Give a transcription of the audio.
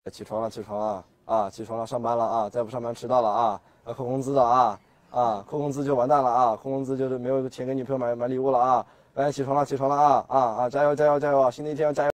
起床了，起床了啊！起床了，上班了啊！再不上班迟到了啊！要扣工资的啊！扣工资就完蛋了啊！扣工资就是没有钱给女朋友买礼物了啊！赶紧起床了，起床了啊！加油加油加油啊！新的一天要加油！